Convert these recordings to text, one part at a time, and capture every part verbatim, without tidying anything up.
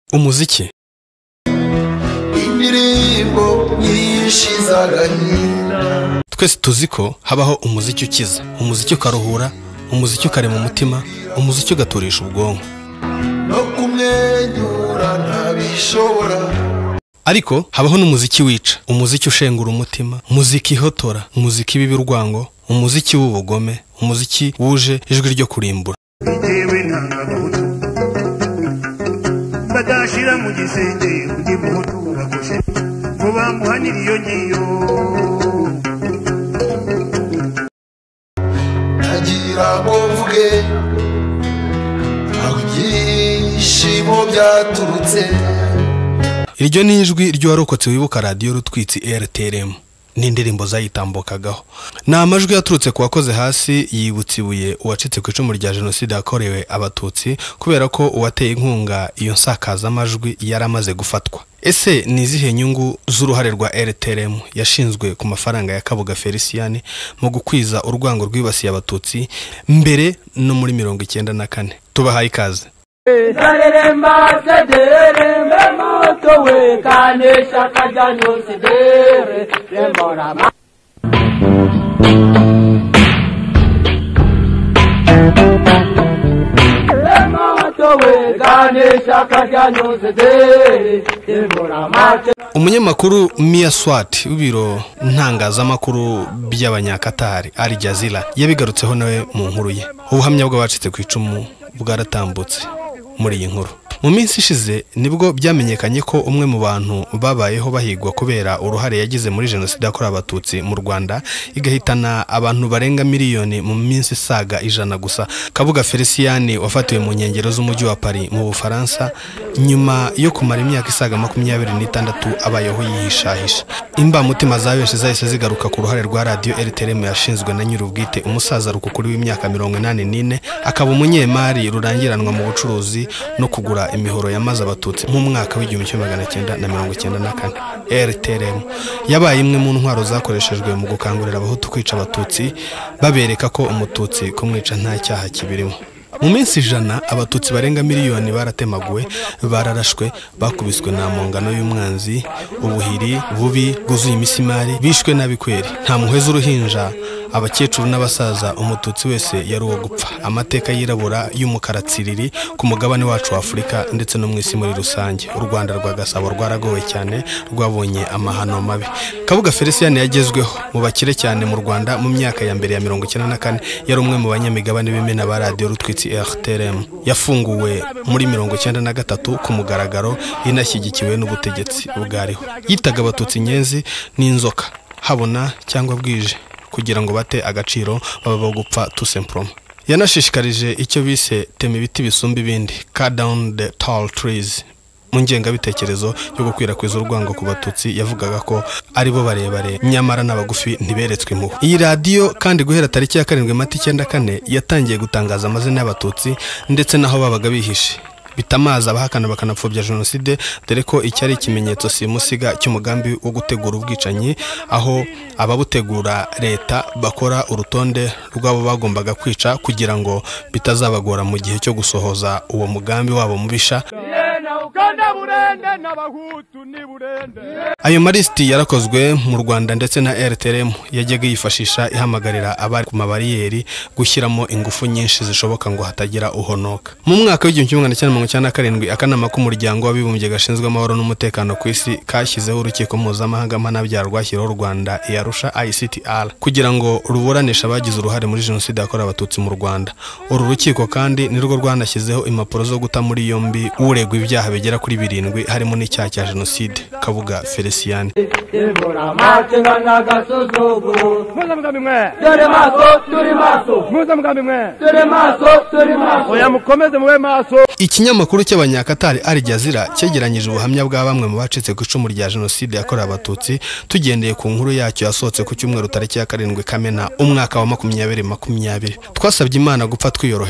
Umuziki indirimbo yishizaganya. Twese tuzi ko habaho umuziki ukiza, umuziki ukaruhura, umuziki ukarema umutima, umuziki ugaturisha ubwonko. No kumwenyura ntabishobora. Ariko habaho n'umuziki wica, umuziki ushengura umutima, umuziki ihotora, umuziki w'ibirwango, umuziki w'ubugome, umuziki wuje ijwi ryo kurimbura. Badashira mu gisenge ujye mutura gushe muba muhanira iyo ngiyo agira muvuge ahugishimo byaturutse. Iryo ni ijwi ry'uwarokotse wibuka Radio Rutwitsi R T L M n'indirimbo zayitambokagaho. Na amajwi yaturutse ku wakoze hasi yibutse ibuye uwacitse ku icumu rya Jenoside yakorewe Abatutsi kubera ko uwateye inkunga iyo nsakaza amajwi yaramaze gufatwa. Ese ni izihe nyungu z'uruhare rwa R T L M yashinzwe ku mafaranga ya Kabuga Felicien mu gukwiza urwango rwibasiye Abatutsi mbere no muri mirongo icyenda na kane? Tubahaye ikaze. Zareremba zederembe moto we kanesha kajanyo sidere remorama. Moto we kanesha kajanyo sidere remorama. Umunyamakuru Mia Swat w'ibiro ntangazamakuru by'abanyakatari Al Jazeera yabigarutseho nawe mu nkuru ye. Ubuhamya bw'abacitse ku icumu bwaratambutse muri iyi nkuru. Mu minsi ishize nibwo byamenyekanye ko umwe mu bantu babayeho bahigwa kubera uruhare yagize muri Jenoside yakorewe Abatutsi mu Rwanda igahitana abantu barenga miliyoni mu minsi saga ijana gusa. Kabuga Felicien wafatiwe mu nkengero z'umujyi wa Paris mu Bufaransa nyuma yo kumara imyaka isaga makumyabiri n'itandatu abayeho yihishahisha. Imba mutima za benshi zahise zigaruka ku ruhare rwa Radio R T L M yashinzwe na nyirubwite umusaza rukukuri w'imyaka mirongo inani n'ine akaba umunyemari rurangiranwa mu bucuruzi no kugura imihoro yamaze Abatutsi mu mwaka w'igihumbi kimwe magana cyenda na mirongo icyenda na kane. R T L M yabaye imwe mu ntwaro zakoreshejwe mu gukangurira Abahutu kwica Abatutsi babereka ko umututsi kumwica nta cyaha kibirimo. Mu minsi ijana Abatutsi barenga miliyoni baratemaguwe, bararashwe, bakubiswe na mongano y'umwanzi, ubuhiri bubi bwuzuye imisimari, bishwe nabikweri. Nta muheza uruhinja, abakecuru n'abasaza, umututsi wese yari uwo gupfa. Amateka yirabura y'umukaratsiriri ku mugabane wacu wa Afurika ndetse no mwisi muri rusange. U Rwanda rwa Gasabo rwaragowe cyane, rwabonye amahano mabi. Kabuga Felicien yagezweho mu bakire cyane mu Rwanda mu myaka ya mbere ya mirongo icyenda na kane. Yari umwe mu banyamigabane b'imena ba Radio Rutwitsi R T L M. Yafunguwe muri mirongo icyenda na gatatu ku mugaragaro inashyigikiwe n'ubutegetsi bwariho. Yitaga Abatutsi nyenzi n'inzoka habona cyangwa bwije kugira ngo bate agaciro baba gupfa tout simplement. Yanashishikarije icyo bise tema ibiti bisumba ibindi, cut down the tall trees. Mu ngengabitekerezo yo gukwirakwiza urwango ku Batutsi yavugaga ko ari bo barebare nyamara n'abagufi ntiberetswe mu. Iyi radio kandi guhera tariki ya karindwi Mata icyenda kane yatangiye gutangaza amazina y'Abatutsi ndetse naho babaga bihishe, bitamaza abahakana bakanapfobya Jenoside, dore ko icyari ikimenyetso simusiga cy'umugambi wo gutegura ubwicanyi, aho ababutegura leta bakora urutonde rw'abo bagombaga kwica kugira ngo bitazabagora mu gihe cyo gusohoza uwo mugambi wabo mubisha. Ayo malisti yarakozwe mu Rwanda ndetse na R T L M yajyaga yifashisha ihamagarira abari ku mabariyeri gushyiramo ingufu nyinshi zishoboka ngo hatagira uhonoka. Mu mwaka w'igihumbi kimwe magana cyenda mirongo icyenda na karindwi akanama k'umuryango w'abibumbye gashinzwe amahoro n'umutekano ku isi kashyizeho urukiko mpuzamahanga mpanabyaha rwashyiriweho u Rwanda i Arusha I C T R kugira ngo ruburanisha abagize uruhare muri Jenoside yakorewe Abatutsi mu Rwanda. Uru rukiko kandi nirwo rwanashyizeho impapuro zo guta muri yombi uregwa ibyaha bigera kuri birindwi harimo n'icyaha cya Jenoside. Kabuga Felicien. Ikinyamakuru cy'abanyakatari Al Jazeera cyegeranyije ubuhamya bwa bamwe mu bacitse ku icumu rya Jenoside yakorewe Abatutsi tugendeye ku nkuru yacyo yasohotse ku cyumweru tariki ya karindwi Kamena umwaka wa makumyabiri makumyabiri. Twasabye Imana gupfa twiyoroheje.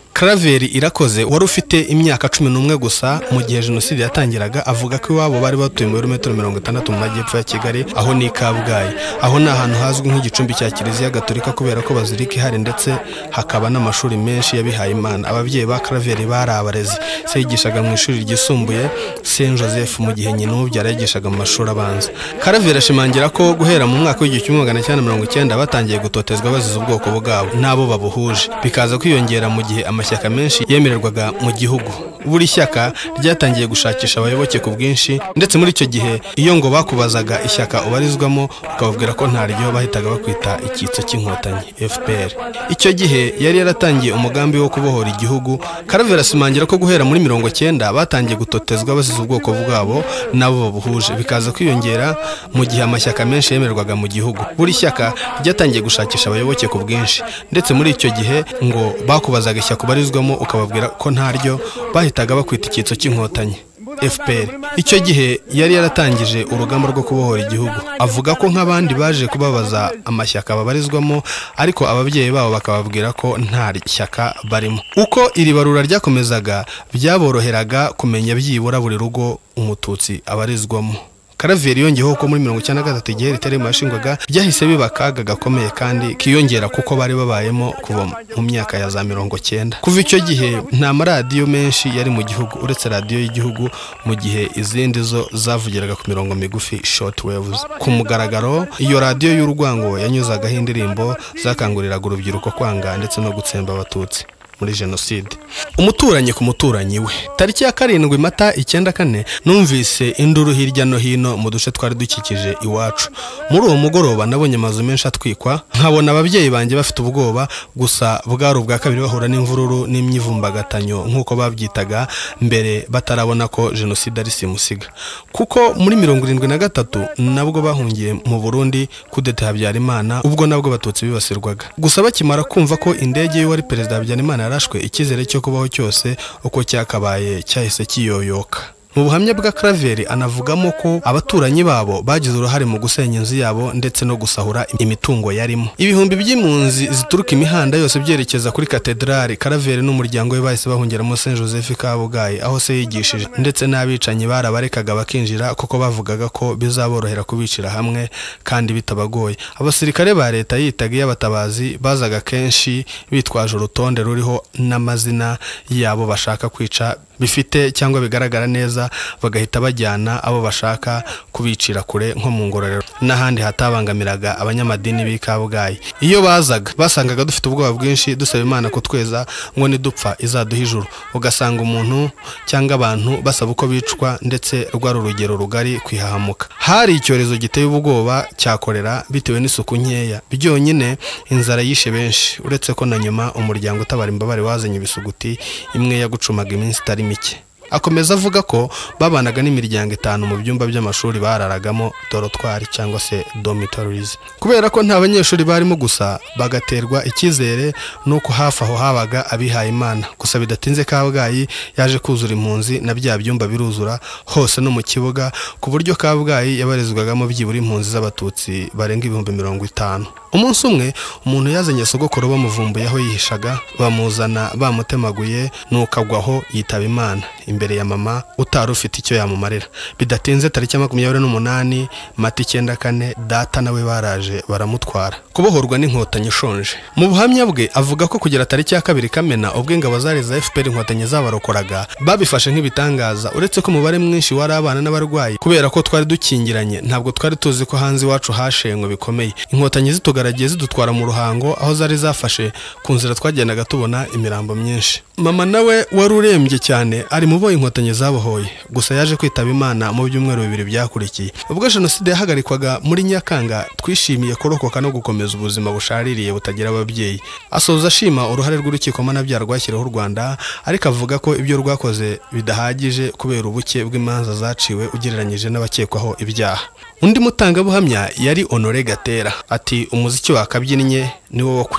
Karaveri Irakoze wari ufite imyaka cumi n'umwe gusa mu gihe Jenoside yatangiraga, avuga ko iwabo bari batuye muri metero mirongo itandatu mu majyepfo ya Kigali, aho ni Kabuga. Aho ni ahantu hazwi nk'igicumbi cya Kiliziya Gatolika kubera ko bazirika ihari ndetse hakaba n'amashuri menshi yabihaye Imana. Ababyeyi ba Karaveri bari abarezi. Se yigishaga mu ishuri ryisumbuye Saint Joseph mu gihe nyina umubyara yigishaga mu mashuri abanza. Karaveri ashimangira ko guhera mu mwaka w'igihumbi kimwe magana cyenda mirongo icyenda batangiye gutotezwa bazize ubwoko bwabo nabo babuhuje, bikaza kwiyongera mu gihe amashyaka menshi yemererwaga mu gihugu. Buri shyaka ryatangiye gushakisha abayoboke ku bwinshi, ndetse muri icyo gihe iyo ngo bakubazaga ishyaka ubarizwamo ukababwira ko ntaryo bahitaga bakwita icyitso cy'inkotanyi F P R. Icyo gihe yari yaratangiye umugambi wo kubohora igihugu. Karaveri asimangira ko guhera muri mirongo cyenda batangiye gutotezwa bazize ubwoko bwabo nabo babuhuje, bikaza kwiyongera mu gihe amashyaka menshi yemererwaga mu gihugu. Buri shyaka ryatangiye gushakisha abayoboke ku bwinshi, ndetse muri icyo gihe ngo bakubazaga ishyaka ubarizwamo ukababwira ko ntaryo bahitaga bakwita icyitso cy'inkotanyi F P R. Icyo gihe yari yaratangije urugamba rwo kubohora igihugu. Avuga ko nk'abandi baje kubabaza amashyaka babarizwamo, ariko ababyeyi babo bakababwira ko nta shyaka barimo. Uko iri barura ryakomezaga byaboroheraga kumenya byibura buri rugo umututsi abarizwamo. Karaveri yongeyeho ko muri mirongo icyenda na gatatu igihe R T L M yashingwaga byahise biba akaga gakomeye kandi kiyongera kuko bari babayemo kuva mu myaka ya za mirongo cyenda. Kuva icyo gihe nta maradiyo menshi yari mu gihugu uretse radiyo y'igihugu, mu gihe izindi zo zavugiraga ku mirongo migufi short waves. Ku mugaragaro iyo radiyo y'urwango yanyuzagaho indirimbo zakanguriraga urubyiruko kwanga ndetse no gutsemba Abatutsi muri Jenoside. Umuturanyi ku muturanyi we. Tariki ya karindwi Mata icyenda kane numvise induru hirya no hino mu duce twari dukikije iwacu. Muri uwo mugoroba nabonye amazu menshi atwikwa, nkabona ababyeyi banjye bafite ubwoba, gusa bwari ubwa kabiri bahura n'imvururu n'imyivumbagatanyo nk'uko babyitaga mbere batarabona ko Jenoside ari simusiga. Kuko muri mirongo irindwi na gatatu nabwo bahungiye mu Burundi kudeta Habyarimana, ubwo nabwo Abatutsi bibasirwaga. Gusa bakimara kumva ko indege y'uwari perezida Habyarimana yarashwe, ikizere cyo kubaho cyose uko cyakabaye cyahise kiyoyoka. Mu buhamya bwa Karaveri anavugamo ko abaturanyi babo bagize uruhare mu gusenya inzu yabo ndetse no gusahura imitungo yarimo. Ibihumbi by'impunzi zituruka imihanda yose byerekeza kuri katedrali. Karaveri n'umuryango we bahise bahungiramo Saint Joseph Kabuga, aho se yigishije, ndetse n'abicanyi barabarekaga bakinjira kuko bavugaga ko bizaborohera kubicira hamwe kandi bitabagoye. Abasirikare ba leta yitaga y'abatabazi bazaga kenshi bitwaje urutonde ruriho n'amazina yabo bashaka kwica bifite cyangwa bigaragara neza, bagahita bajyana abo bashaka kubicira kure nko mu ngororero n'ahandi hatabangamiraga abanyamadini b'Ikabuga. Iyo bazaga basangaga dufite ubwoba bwinshi, dusaba Imana kutweza ngo nidupfa izaduha ijuru. Ugasanga umuntu cyangwa abantu basaba uko bicwa, ndetse rwari urugero rugari kwihahamuka. Hari icyorezo giteye ubwoba cyakorera bitewe n'isuku nkeya. Byonyine inzara yishe benshi, uretse ko na nyuma umuryango utabara imbabare wazanye ibisuguti imwe yagucumaga iminsi itari mike. Akomeza avuga ko babanaga n'imiryango itanu mu byumba by'amashuri bararagamo dorotwari cyangwa se dormitories. Kubera ko nta banyeshuri barimo gusa, bagaterwa icyizere nuko hafi aho habaga abihaye Imana. Gusa bidatinze Kabuga yaje kuzura impunzi na bya byumba biruzura hose no mu kibuga, ku buryo Kabuga yabarizwagamo byibura impunzi z'Abatutsi barenga ibihumbi mirongo itanu. Umunsi umwe umuntu yazanye sogokoro bamuvumbuye aho yihishaga, bamuzana bamutemaguye nukagwaho yitaba Imana imbere ya mama utari ufite icyo yamumarira. Bidatinze tariki ya makumyabiri n'umunani Mata icyenda kane data nawe baraje baramutwara. Kubohorwa n'inkotanyi ishonje. Mu buhamya bwe avuga ko kugera tariki ya kabiri Kamena ubwo ingabo zari za F P R inkotanyi zabarokoraga, babifashe nk'ibitangaza, uretse ko umubare mwinshi wari abana n'abarwayi. Kubera ko twari dukingiranye, ntabwo twari tuzi ko hanze iwacu hashenywe bikomeye. Inkotanyi zitugaragiye zidutwara mu Ruhango, aho zari zafashe ku nzira twagendaga tubona imirambo myinshi. Mama nawe wari urembye cyane ari mu bo inkotanyi zabohoye, gusa yaje kwitaba Imana mu byumweru bibiri byakurikiye. Ubwo Jenoside yahagarikwaga muri Nyakanga, twishimiye kurokoka no gukomeza ubuzima bushaririye butagira ababyeyi. Asoza ashima uruhare rw'urukiko mpanabyaha rwashyiriweho u Rwanda, ariko avuga ko ibyo rwakoze bidahagije kubera ubuke bw'imanza zaciwe ugereranyije n'abakekwaho ibyaha. Undi mutangabuhamya yari Honore Gatera ati umuziki wakabyinnye niwo wo kwishe.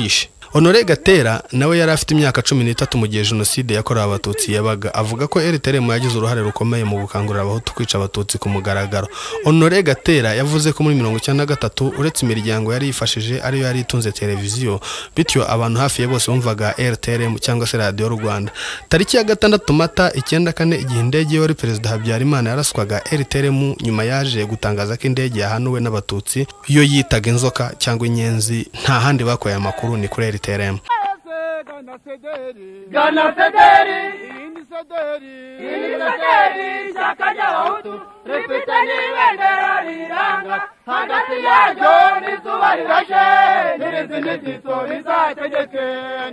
Honore Gatera nawe yari afite imyaka cumi n'itatu mu gihe Jenoside yakorewe Abatutsi yabaga. Avuga ko R T L M yagize uruhare rukomeye mu gukangurira abahutu kwica Abatutsi ku mugaragaro. Honore Gatera yavuze ko muri mirongo icyenda na gatatu uretse imiryango yari yifashije ariyo yari itunze televiziyo, bityo abantu hafi ya bose bumvaga R T L M cyangwa se Radio Rwanda. Tariki ya gatandatu Mata icyenda kane igihe indege wari Perezida Habyarimana yaraswaga, R T L M nyuma yaje gutangaza ko indege yahanuwe n'Abatutsi iyo yitaga inzoka cyangwa inyenzi. Nta handi bakoye amakuru ni kuri R T L M. Gana Federi, Indi Sederi, Indi Sederi, Shakanya Hutu, Ripitani Vendera Riranga, Hagati Yajo, Nizuba Rirashe, Nirizinitito, Rizategeke,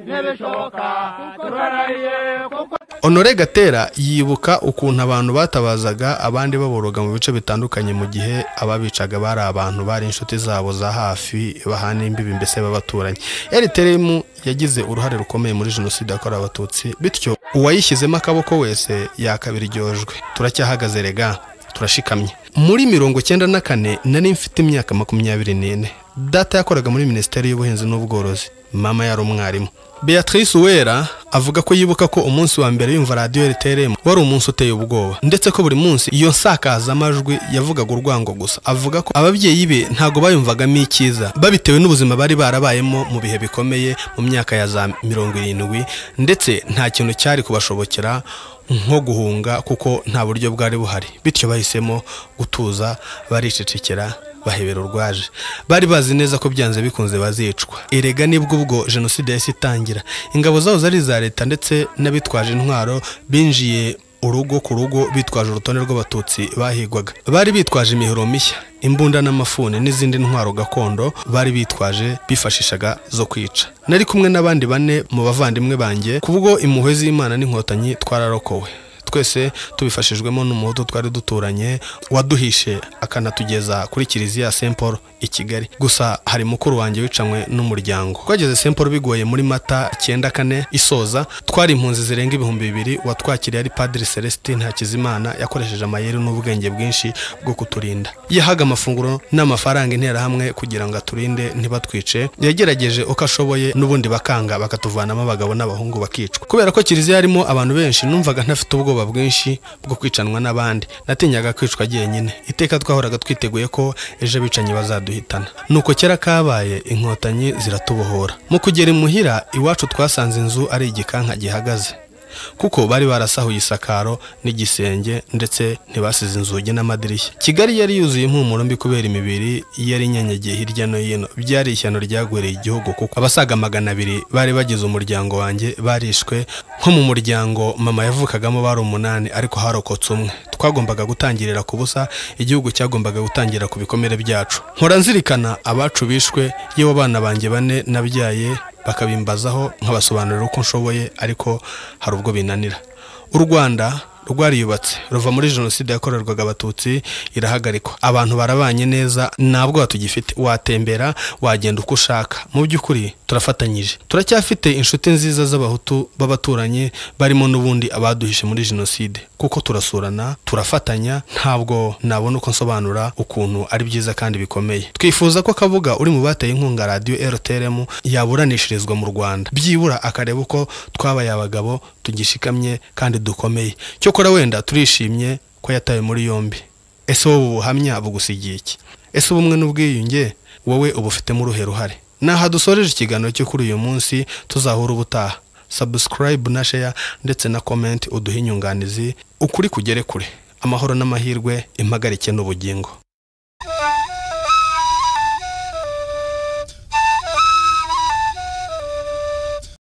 Nirishoka, Turaraye, Kuko. Honore Gatera yibuka ukuntu abantu batabazaga abandi baboroga mu bice bitandukanye mu gihe ababicaga bari abantu bari inshuti zabo za hafi bahana imbibi mbese babaturanye. R T L M yagize uruhare rukomeye muri Jenoside yakorewe Abatutsi, bityo uwayishyizemo akaboko wese yakabiryojwe. Turacyahagaze rega, turashikamye. Muri mirongo icyenda na kane nari mfite imyaka makumyabiri n'ine. Data yakoraga muri Minisiteri y'Ubuhinzi n'Ubworozi, mama yari umwarimu. Beatrice Uwera avuga ko yibuka ko umunsi wa mbere yumva radio R T L M wari umunsi uteye ubwoba, ndetse ko buri munsi iyo nsakaza amajwi yavugaga urwango gusa. Avuga ko ababyeyi be ntago bayumvagamo icyiza, babitewe n'ubuzima bari barabayemo mu bihe bikomeye mu myaka ya za mirongo irindwi, ndetse nta kintu cyari kubashobokera nko guhunga kuko nta buryo bwari buhari, bityo bahisemo gutuza baricecekera bahebera urwaje. Bari bazi neza ko byanze bikunze bazicwa. Erega nibwo ubwo Jenoside yahise itangira, ingabo zaho zari za leta ndetse n'abitwaje intwaro binjiye urugo ku rugo bitwaje urutonde rw'Abatutsi bahigwaga. Bari bitwaje imihoro mishya, imbunda n'amafuni n'izindi ntwaro gakondo bari bitwaje bifashishaga zo kwica. Nari kumwe n'abandi bane mu bavandimwe banjye, kubwo impuhwe z'Imana n'Inkotanyi twararokowe. Twese tubifashijwemo n'umuhutu twari duturanye waduhishe akanatugeza kuri Kiliziya Saint Paul i Kigali. Gusa hari mukuru wanjye wicanywe n'umuryango. Twageze Saint Paul bigoye muri Mata icyenda kane isoza. Twari impunzi zirenga ibihumbi bibiri. Watwakiriye ari Padiri Celestin Hakizimana, yakoresheje amayeri n'ubwenge bwinshi bwo kuturinda. Yahaga amafunguro n'amafaranga intera hamwe kugira ngo aturinde ntibatwice. Yagerageje uko ashoboye n'ubundi bakanga bakatuvanamo abagabo n'abahungu bakicwa. Kubera ko Kiliziya harimo abantu benshi, numvaga ntafite ubwo bwinshi bwo kwicanwa n'abandi. Natinyaga kwicwa jyenyine. Iteka twahoraga twiteguye ko ejo bicanyi bazaduhitana. Nuko kera kabaye Inkotanyi ziratubohora. Mu kugera imuhira iwacu twasanze inzu ari igikanka gihagaze, kuko bari barasahuye isakaro n'igisenge ndetse ntibasize inzugi n'amadirishya. Kigali yari yuzuye impumuro mbi kubera imibiri yari nyanyagiye hirya no hino. Byari ishyano ryagwereye igihugu, kuko abasaga magana abiri bari bagize umuryango wanjye barishwe. Nko mu muryango mama yavukagamo bari umunani, ariko harokotse umwe. Twagombaga gutangirira ku busa, igihugu cyagombaga gutangira ku bikomere byacu. Nkora nzirikana abacu bishwe, yewe abana banjye bane nabyaye bakabimbazaho nkabasobanurira uko nshoboye, ariko hari ubwo binanira. U Rwanda rwariyubatse ruva muri Jenoside yakorerwaga Abatutsi irahagarikwa. Abantu barabanye neza, ntabwo batugifite. Watembera, wagenda uko ushaka. Mu by'ukuri turafatanyije. Turacyafite inshuti nziza z'abahutu b'abaturanyi barimo n'ubundi abaduhishe muri Jenoside, kuko turasurana, turafatanya. Ntabwo nabona uko nsobanura ukuntu ari byiza kandi bikomeye. Twifuza ko Kabuga uri mu bateye inkunga radio R T L M yaburanishirizwa mu Rwanda, byibura akareba uko twabaye abagabo tugishikamye kandi dukomeye. Cyokora wenda turishimye ko yatawe muri yombi. Ese wowe ubuhamya bugusigiye iki? Ese ubumwe n'ubwiyunge wowe ubufitemo uruhe ruhare? Naha dusoreje ikiganiro cyo kuri uyu munsi. Tuzahura ubutaha. Subscribe na share ndetse na comment uduhe inyunganizi, ukuri kugere kure. Amahoro n'amahirwe, impagarike n'ubugingo.